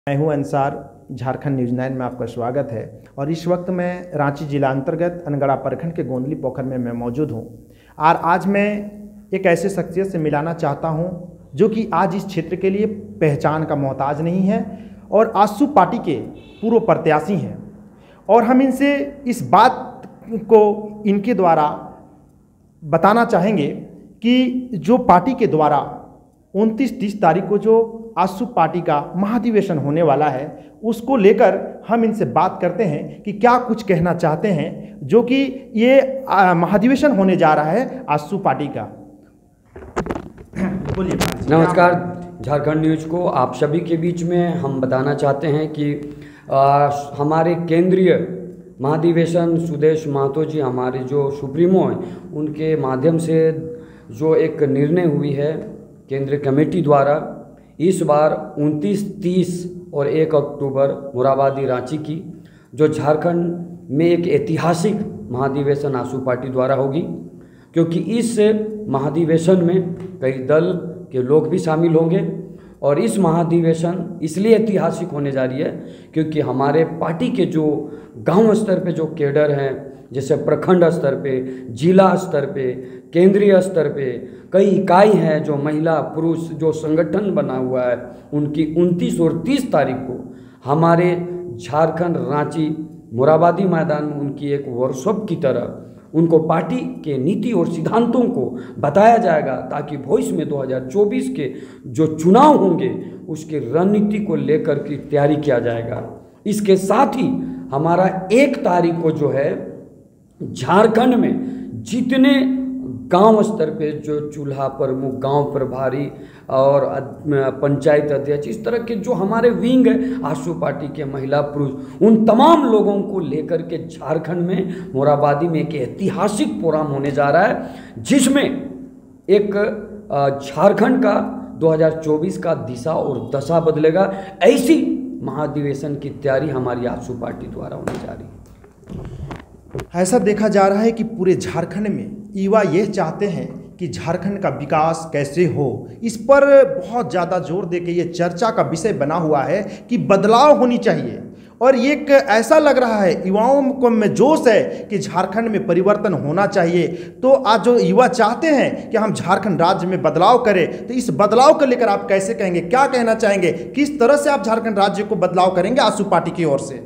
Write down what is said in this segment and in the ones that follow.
मैं हूं अंसार। झारखंड न्यूज़ 9 में आपका स्वागत है। और इस वक्त मैं रांची जिला अंतर्गत अनगढ़ा प्रखंड के गोंदली पोखर में मैं मौजूद हूं। और आज मैं एक ऐसे शख्सियत से मिलाना चाहता हूं जो कि आज इस क्षेत्र के लिए पहचान का मोहताज नहीं है और आजसू पार्टी के पूर्व प्रत्याशी हैं। और हम इनसे इस बात को इनके द्वारा बताना चाहेंगे कि जो पार्टी के द्वारा 29-30 तारीख को जो आजसू पार्टी का महाधिवेशन होने वाला है, उसको लेकर हम इनसे बात करते हैं कि क्या कुछ कहना चाहते हैं जो कि ये महाधिवेशन होने जा रहा है आजसू पार्टी का। बोलिए। नमस्कार, झारखंड न्यूज़ को आप सभी के बीच में हम बताना चाहते हैं कि हमारे केंद्रीय महाधिवेशन सुदेश महतो जी, हमारे जो सुप्रीमो हैं, उनके माध्यम से जो एक निर्णय हुई है केंद्रीय कमेटी द्वारा, इस बार 29, 30 और 1 अक्टूबर मोराबादी रांची की जो झारखंड में एक ऐतिहासिक महाधिवेशन आजसू पार्टी द्वारा होगी। क्योंकि इस महाधिवेशन में कई दल के लोग भी शामिल होंगे और इस महाधिवेशन इसलिए ऐतिहासिक होने जा रही है क्योंकि हमारे पार्टी के जो गांव स्तर पे जो कैडर हैं, जैसे प्रखंड स्तर पे, जिला स्तर पे, केंद्रीय स्तर पे कई इकाई हैं, जो महिला पुरुष जो संगठन बना हुआ है, उनकी 29 और 30 तारीख को हमारे झारखंड रांची मोराबादी मैदान में उनकी एक वर्कशॉप की तरह उनको पार्टी के नीति और सिद्धांतों को बताया जाएगा, ताकि भविष्य में 2024 के जो चुनाव होंगे उसकी रणनीति को लेकर की तैयारी किया जाएगा। इसके साथ ही हमारा 1 तारीख को जो है झारखंड में जितने गांव स्तर पे जो चूल्हा प्रमुख, गांव प्रभारी और पंचायत अध्यक्ष, इस तरह के जो हमारे विंग है आजसू पार्टी के महिला पुरुष, उन तमाम लोगों को लेकर के झारखंड में मोराबादी में एक ऐतिहासिक प्रोग्राम होने जा रहा है, जिसमें एक झारखंड का 2024 का दिशा और दशा बदलेगा। ऐसी महाधिवेशन की तैयारी हमारी आजसू पार्टी द्वारा होने जा रही है। ऐसा देखा जा रहा है कि पूरे झारखंड में युवा ये चाहते हैं कि झारखंड का विकास कैसे हो। इस पर बहुत ज़्यादा जोर देके ये चर्चा का विषय बना हुआ है कि बदलाव होनी चाहिए। और ये ऐसा लग रहा है युवाओं को में जोश है कि झारखंड में परिवर्तन होना चाहिए। तो आज जो युवा चाहते हैं कि हम झारखंड राज्य में बदलाव करें, तो इस बदलाव को लेकर आप कैसे कहेंगे, क्या कहना चाहेंगे, किस तरह से आप झारखंड राज्य को बदलाव करेंगे आजसू पार्टी की ओर से?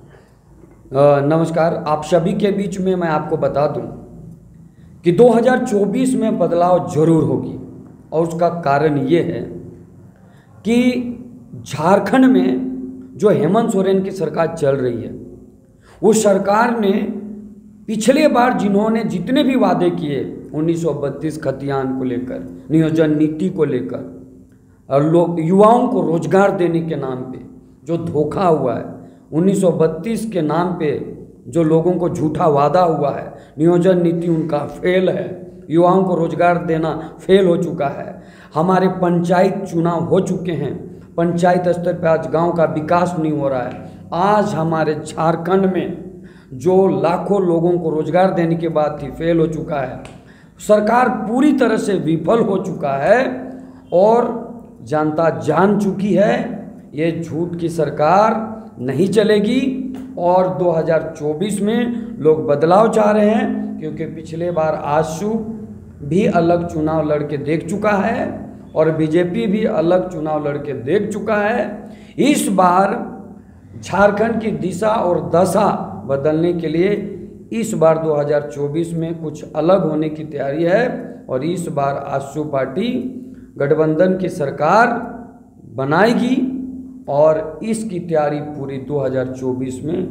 नमस्कार, आप सभी के बीच में मैं आपको बता दूं कि 2024 में बदलाव जरूर होगी। और उसका कारण ये है कि झारखंड में जो हेमंत सोरेन की सरकार चल रही है, उस सरकार ने पिछले बार जिन्होंने जितने भी वादे किए 1932 खतियान को लेकर, नियोजन नीति को लेकर, और युवाओं को रोजगार देने के नाम पे जो धोखा हुआ है, 1932 के नाम पे जो लोगों को झूठा वादा हुआ है, नियोजन नीति उनका फेल है, युवाओं को रोजगार देना फेल हो चुका है। हमारे पंचायत चुनाव हो चुके हैं, पंचायत स्तर पे आज गांव का विकास नहीं हो रहा है। आज हमारे झारखंड में जो लाखों लोगों को रोजगार देने की बात थी, फेल हो चुका है। सरकार पूरी तरह से विफल हो चुका है और जनता जान चुकी है ये झूठ की सरकार नहीं चलेगी। और 2024 में लोग बदलाव चाह रहे हैं, क्योंकि पिछले बार आजसू भी अलग चुनाव लड़के देख चुका है और बीजेपी भी अलग चुनाव लड़के देख चुका है। इस बार झारखंड की दिशा और दशा बदलने के लिए इस बार 2024 में कुछ अलग होने की तैयारी है। और इस बार आजसू पार्टी गठबंधन की सरकार बनाएगी और इसकी तैयारी पूरी 2024 में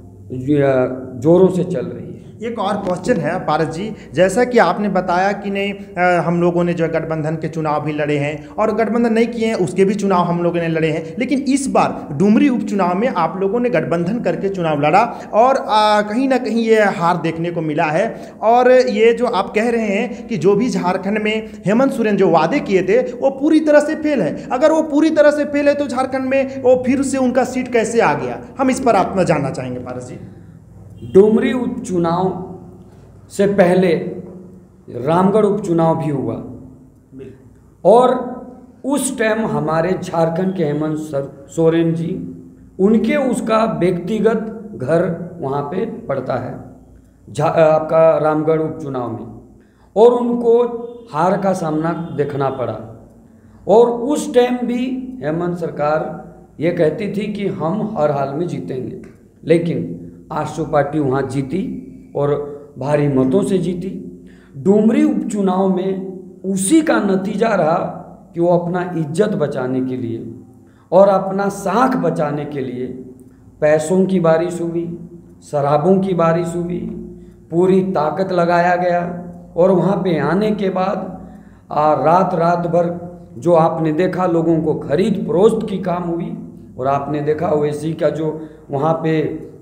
जोरों से चल रही है। एक और क्वेश्चन है पारस जी, जैसा कि आपने बताया कि नहीं, हम लोगों ने जो गठबंधन के चुनाव भी लड़े हैं और गठबंधन नहीं किए हैं उसके भी चुनाव हम लोगों ने लड़े हैं, लेकिन इस बार डुमरी उपचुनाव में आप लोगों ने गठबंधन करके चुनाव लड़ा और कहीं ना कहीं ये हार देखने को मिला है। और ये जो आप कह रहे हैं कि जो भी झारखंड में हेमंत सोरेन जो वादे किए थे वो पूरी तरह से फेल है। अगर वो पूरी तरह से फेल है तो झारखंड में वो फिर से उनका सीट कैसे आ गया, हम इस पर आप जानना चाहेंगे पारस जी। डुमरी उपचुनाव से पहले रामगढ़ उपचुनाव भी हुआ और उस टाइम हमारे झारखंड के हेमंत सोरेन जी, उनके उसका व्यक्तिगत घर वहाँ पे पड़ता है आपका रामगढ़ उपचुनाव में, और उनको हार का सामना देखना पड़ा। और उस टाइम भी हेमंत सरकार ये कहती थी कि हम हर हाल में जीतेंगे, लेकिन आशू पार्टी वहाँ जीती और भारी मतों से जीती। डुमरी उपचुनाव में उसी का नतीजा रहा कि वो अपना इज्जत बचाने के लिए और अपना साख बचाने के लिए पैसों की बारिश हुई, शराबों की बारिश हुई, पूरी ताकत लगाया गया। और वहाँ पे आने के बाद रात भर जो आपने देखा लोगों को खरीद फरोख्त की काम हुई। और आपने देखा ओवैसी का जो वहाँ पे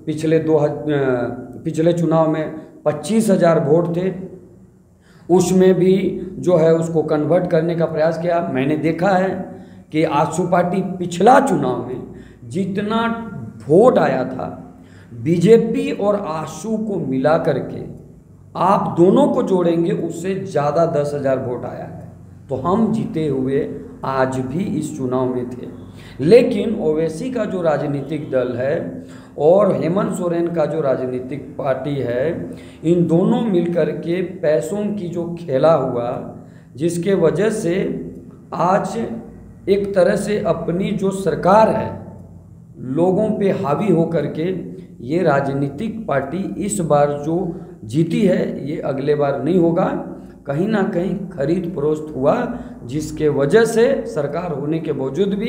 पिछले चुनाव में 25,000 वोट थे, उसमें भी जो है उसको कन्वर्ट करने का प्रयास किया। मैंने देखा है कि आशू पार्टी पिछला चुनाव में जितना वोट आया था, बीजेपी और आशू को मिला करके आप दोनों को जोड़ेंगे उससे ज़्यादा 10,000 वोट आया है। तो हम जीते हुए आज भी इस चुनाव में थे। लेकिन ओवैसी का जो राजनीतिक दल है और हेमंत सोरेन का जो राजनीतिक पार्टी है, इन दोनों मिलकर के पैसों की जो खेला हुआ, जिसके वजह से आज एक तरह से अपनी जो सरकार है लोगों पे हावी हो करके ये राजनीतिक पार्टी इस बार जो जीती है ये अगले बार नहीं होगा। कहीं ना कहीं खरीद फरोख्त हुआ, जिसके वजह से सरकार होने के बावजूद भी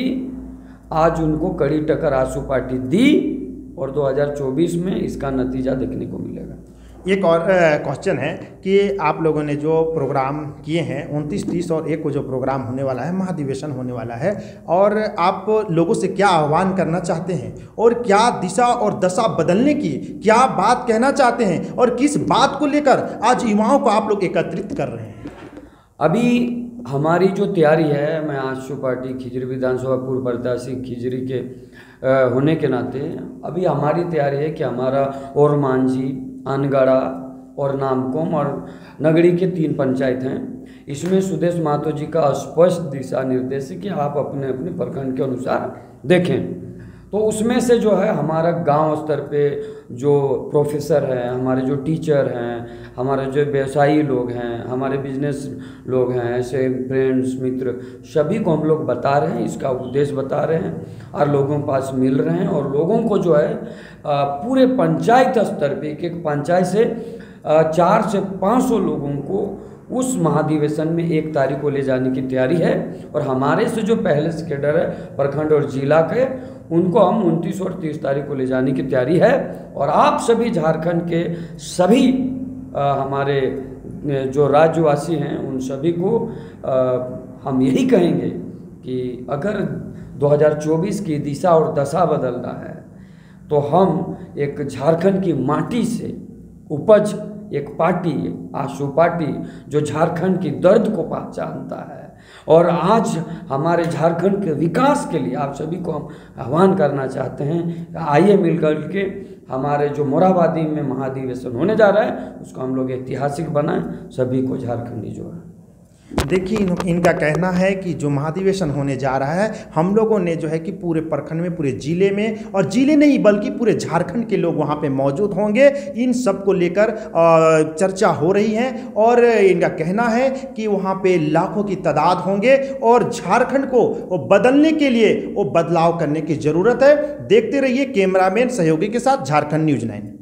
आज उनको कड़ी टक्कर आशू पार्टी दी और 2024 में इसका नतीजा देखने को मिलेगा। एक और क्वेश्चन है कि आप लोगों ने जो प्रोग्राम किए हैं 29, 30 और 1 को जो प्रोग्राम होने वाला है, महाधिवेशन होने वाला है, और आप लोगों से क्या आह्वान करना चाहते हैं और क्या दिशा और दशा बदलने की क्या बात कहना चाहते हैं और किस बात को लेकर आज युवाओं को आप लोग एकत्रित कर रहे हैं? अभी हमारी जो तैयारी है, मैं आशू पार्टी खिजरी विधानसभा पूर्व प्रत्याशी खिजरी के होने के नाते अभी हमारी तैयारी है कि हमारा और मांझी, अनगढ़ा और नामकोम और नगड़ी के 3 पंचायत हैं। इसमें सुदेश महतो जी का स्पष्ट दिशा निर्देश है कि आप अपने अपने प्रखंड के अनुसार देखें। तो उसमें से जो है हमारा गांव स्तर पे जो प्रोफेसर हैं, हमारे जो टीचर हैं, हमारे जो व्यवसायी लोग हैं, हमारे बिजनेस लोग हैं, ऐसे फ्रेंड्स मित्र सभी को हम लोग बता रहे हैं, इसका उद्देश्य बता रहे हैं और लोगों के पास मिल रहे हैं। और लोगों को जो है पूरे पंचायत स्तर पे एक पंचायत से 400 से 500 लोगों को उस महाधिवेशन में 1 तारीख को ले जाने की तैयारी है। और हमारे से जो पहले से कैडर है प्रखंड और जिला के, उनको हम 29 और 30 तारीख को ले जाने की तैयारी है। और आप सभी झारखंड के सभी हमारे जो राज्यवासी हैं उन सभी को हम यही कहेंगे कि अगर 2024 की दिशा और दशा बदलना है तो हम एक झारखंड की माटी से उपज एक पार्टी, आशू पार्टी, जो झारखंड की दर्द को पहचानता है और आज हमारे झारखंड के विकास के लिए आप सभी को हम आह्वान करना चाहते हैं। आइए मिलकर के हमारे जो मोरहाबादी में महाधिवेशन होने जा रहा है उसको हम लोग ऐतिहासिक बनाएं, सभी को झारखंडी जो है। देखिए इनका कहना है कि जो महाधिवेशन होने जा रहा है, हम लोगों ने जो है कि पूरे प्रखंड में, पूरे जिले में, और जिले नहीं बल्कि पूरे झारखंड के लोग वहाँ पे मौजूद होंगे। इन सब को लेकर चर्चा हो रही है और इनका कहना है कि वहाँ पे लाखों की तादाद होंगे और झारखंड को वो बदलने के लिए वो बदलाव करने की ज़रूरत है। देखते रहिए कैमरामैन सहयोगी के साथ झारखंड न्यूज़ 9।